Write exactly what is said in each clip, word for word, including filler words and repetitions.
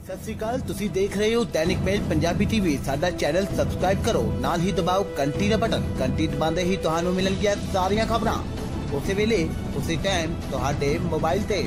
सत श्री अकाल, तुसी देख रहे हो दैनिक मेल पंजाबी टीवी। साडा चैनल सबसक्राइब करो, नाल ही दबाओ घंटी दा बटन। घंटी दबाते ही तुहानू मिलणगियां सारियां खबरां उस वेले उसी टाइम तुहाडे मोबाइल ते।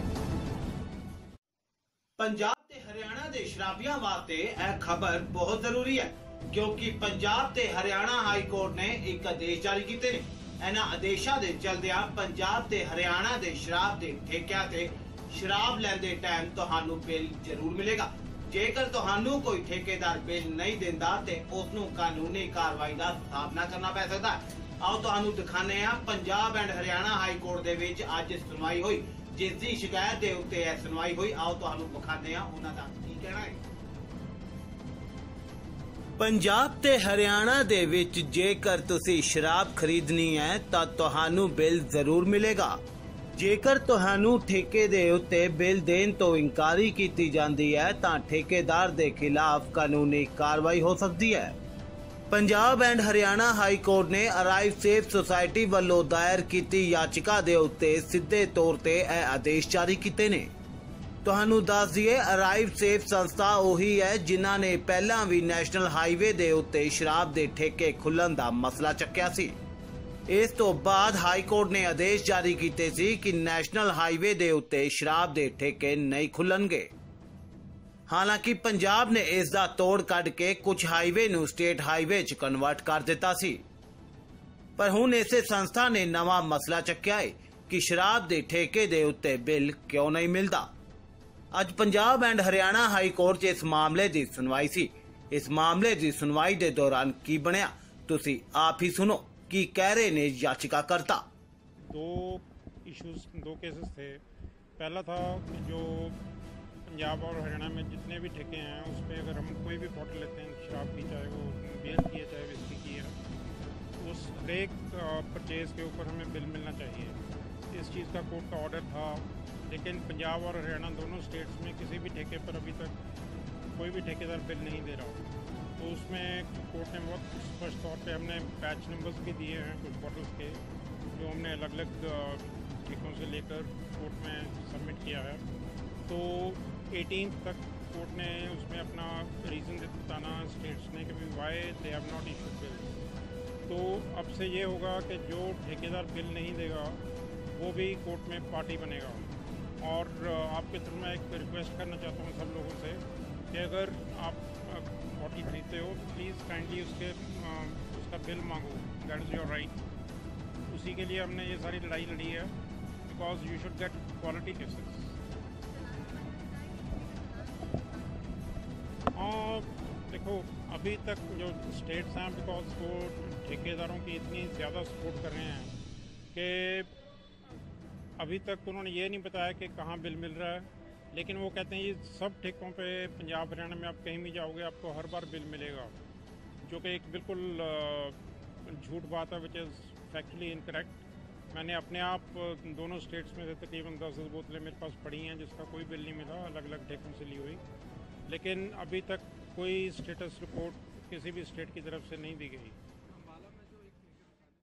पंजाब ते हरियाणा दे शराबियां वास्ते यह खबर बहुत जरूरी है, क्योंकि पंजाब ते हरियाणा हाई कोर्ट ने एक आदेश जारी किए ने। इन्हां आदेशां दे चलदियां पंजाब ते हरियाणा दे शराब दे ठेकिਆਂ ते शराब लैंदे टाइम तुहानू बिल जरूर मिलेगा। जेकर तुहानू कोई ठेकेदार बिल नहीं देंदा ते उसनू कानूनी कार्रवाई का सामना करना पै सकदा है। आओ तुहानू दिखाने आ Punjab and Haryana high court दे विच अज सुनवाई हुई, जिस दी शिकायत दे उत्ते यह सुनवाई हुई। आओ तुहानू दिखाने आ उन्हां दा की कहना है। पंजाब ते हरियाणा दे विच जेकर तुसी शराब खरीदनी है तां तुहानू बिल जरूर मिलेगा। जेकर तुहानू ठेके दे उत्ते बिल देन तो इंकारी की जाती है तां ठेकेदार दे खिलाफ कानूनी कार्रवाई हो सकती है। Punjab and Haryana high court ने अराइव सेफ सोसाइटी वालों दायर की याचिका दे उत्ते सीधे तौर ते यह आदेश जारी किए ने। तुहानू दस दिए, अराइव सेफ संस्था उही है जिन्हां ने पहला भी नैशनल हाईवे दे उत्ते शराब दे ठेके खुलण दा मसला चक्या सी। इस तो बाद हाई कोर्ट ने आदेश जारी किए सी कि नैशनल हाईवे दे उत्ते शराब दे ठेके नहीं खुलणगे। हालांकि पंजाब ने इस दा तोड़ कढ के कुछ हाईवे नू स्टेट हाईवे च कन्वर्ट कर दिता सी। पर हुण इसे संस्था ने नवा मसला चक्या है कि शराब दे ठेके दे उत्ते बिल क्यों नहीं मिलता। अज Punjab and Haryana high court च इस मामले की सुनवाई सी। इस मामले की सुनवाई के दौरान की बनया तुसी आप ही सुनो की कह रहे ने याचिकाकर्ता। दो इश्यूज, दो केसेस थे। पहला था कि जो पंजाब और हरियाणा में जितने भी ठेके हैं उस पर अगर हम कोई भी बॉटल लेते हैं शराब की, चाहे वो बियर की है चाहे विस्की की है, उस हर एक परचेज़ के ऊपर हमें बिल मिलना चाहिए। इस चीज़ का कोर्ट का ऑर्डर था, लेकिन पंजाब और हरियाणा दोनों स्टेट्स में किसी भी ठेके पर अभी तक कोई भी ठेकेदार बिल नहीं दे रहा हो। तो उसमें कोर्ट ने बहुत स्पष्ट तौर पे हमने बैच नंबर्स भी दिए हैं कुछ बॉटल्स के, जो हमने अलग अलग ठेकों से लेकर कोर्ट में सबमिट किया है। तो एटीन तक कोर्ट ने उसमें अपना रीज़न बताना स्टेट्स ने कि why they have not issued bill. तो अब से ये होगा कि जो ठेकेदार बिल नहीं देगा वो भी कोर्ट में पार्टी बनेगा। और आपके थ्रू मैं एक रिक्वेस्ट करना चाहता हूँ सब लोगों से कि अगर आप बॉटल खरीदते हो तो प्लीज़ काइंडली उसके आ, उसका बिल मांगो। That is your right. उसी के लिए हमने ये सारी लड़ाई लड़ी है, because you should get quality cases. और देखो अभी तक जो स्टेट्स हैं, बिकॉज वो ठेकेदारों की इतनी ज़्यादा सपोर्ट कर रहे हैं कि अभी तक उन्होंने ये नहीं बताया कि कहाँ बिल मिल रहा है, लेकिन वो कहते हैं ये सब ठेकों पे पंजाब हरियाणा में आप कहीं भी जाओगे आपको हर बार बिल मिलेगा, जो कि एक बिल्कुल झूठ बात है, विच इज़ फैक्चुअली इनकरेक्ट। मैंने अपने आप दोनों स्टेट्स में से तकरीबन दस दस बोतलें मेरे पास पड़ी हैं जिसका कोई बिल नहीं मिला, अलग अलग ठेकों से ली हुई, लेकिन अभी तक कोई स्टेटस रिपोर्ट किसी भी स्टेट की तरफ से नहीं दी गई।